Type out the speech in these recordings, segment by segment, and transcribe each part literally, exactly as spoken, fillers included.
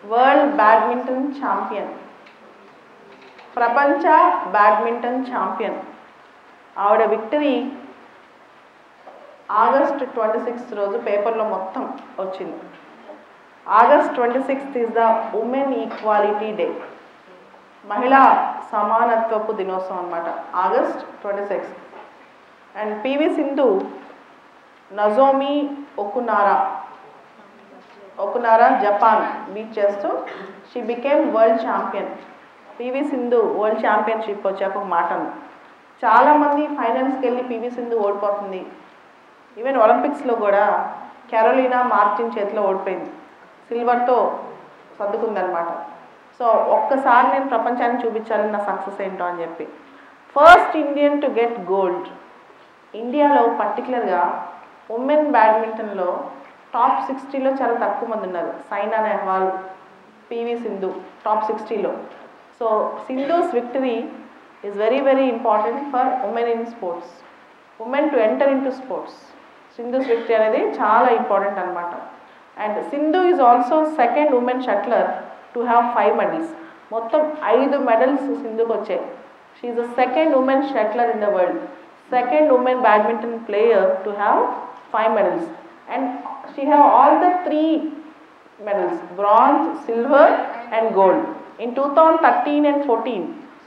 World badminton champion, ప్రపంచ badminton champion. ఆవిడ victory August twenty sixth రోజు పేపర్లో మొత్తం వచ్చింది. August twenty sixth is the women equality day, మహిళా సమానత్వపు దినోత్సవం అనమాట, August twenty sixth. And PV Sindhu Nozomi Okuhara Okuhara Japan beat చేస్తూ she became world champion. PV Sindhu world championship వచ్చాక ఒక మాట ఉంది, చాలామంది ఫైనల్స్కి వెళ్ళి పివి సింధు ఓడిపోతుంది. ఈవెన్ ఒలింపిక్స్లో కూడా కెరోలినా మార్టిన్ చేతిలో ఓడిపోయింది, సిల్వర్తో సర్దుకుందనమాట. సో ఒక్కసారి నేను ప్రపంచాన్ని చూపించాలని నా సక్సెస్ ఏంటో అని చెప్పి first Indian to get gold. ఇండియాలో పర్టికులర్గా ఉమెన్ బ్యాడ్మింటన్లో టాప్ సిక్స్టీలో చాలా తక్కువ మంది ఉన్నారు. సైనా నెహ్వాల్, పివి సింధు టాప్ సిక్స్టీలో. So Sindhu's victory is very very important for women in sports, women to enter in to sports. Sindhu's victory అనేది చాలా ఇంపార్టెంట్ అనమాట. And Sindhu is also second women shuttler to have five medals. మొత్తం ఐదు మెడల్స్ సింధుకి వచ్చాయి. She is the second women shuttler in the world, second women badminton player to have five medals, and she have all the three medals, bronze, silver and gold in two thousand thirteen and fourteen.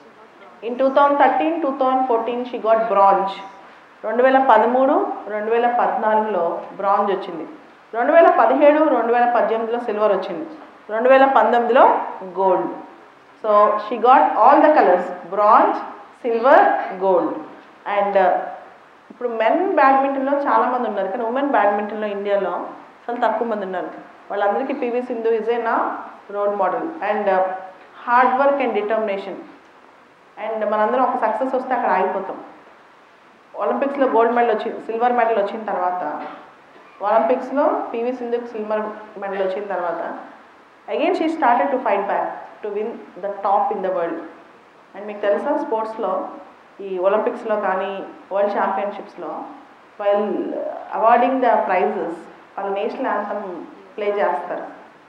In two thousand thirteen two thousand fourteen she got bronze. రెండు వేల పదమూడు రెండు వేల పద్నాలుగులో bronze వచ్చింది, రెండు వేల పదిహేడు రెండు వేల పద్దెనిమిదిలో సిల్వర్ వచ్చింది, రెండు వేల పంతొమ్మిదిలో gold. So she got all the colours, bronze, silver, gold. And ఇప్పుడు మెన్ బ్యాడ్మింటన్లో చాలామంది ఉన్నారు, కానీ ఉమెన్ బ్యాడ్మింటన్లో ఇండియాలో చాలా తక్కువ మంది ఉన్నారు. వాళ్ళందరికీ పివి సింధు ఇజ్ ఏ నా role model. And hard work and determination. And మనందరం ఒక సక్సెస్ వస్తే అక్కడ ఆగిపోతాం. ఒలింపిక్స్లో గోల్డ్ మెడల్ వచ్చి సిల్వర్ మెడల్ వచ్చిన తర్వాత, ఒలింపిక్స్లో పివి సింధుకి సిల్వర్ మెడల్ వచ్చిన తర్వాత again she started to fight back to win the top in the world. And మీకు తెలుసా స్పోర్ట్స్లో ఈ ఒలింపిక్స్లో కానీ వరల్డ్ ఛాంపియన్షిప్స్లో వైల్ అవార్డింగ్ ద ప్రైజెస్ వాళ్ళు నేషనల్ యాంథమ్ ప్లే చేస్తారు.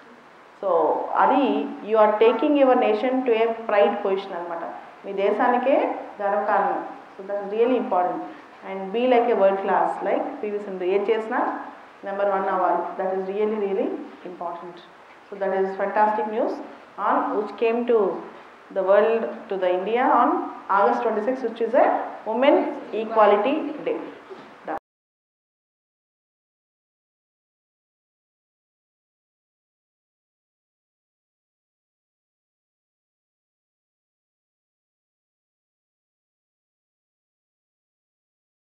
సో అది you are taking your nation to a pride position అనమాట, మీ దేశానికే గర్వకారణం. So that is really important. And be like a world class like PV Sindhu. ఏ చేసినా నెంబర్ వన్ అవ్వాలి, that is really really important. So that is fantastic news on which came to the world, to the India on August twenty-sixth, which is a Women Equality Day.